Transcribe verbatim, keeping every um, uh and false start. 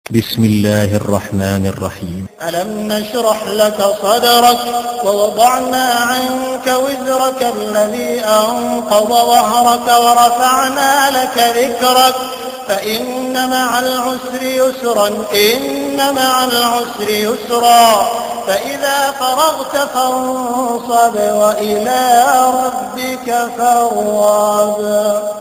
بسم الله الرحمن الرحيم. ألم نشرح لك صدرك ووضعنا عنك وزرك الذي أنقض ظهرك ورفعنا لك ذكرك فإن مع العسر يسرا إن مع العسر يسرا فإذا فرغت فانصب وإلى ربك فارغب.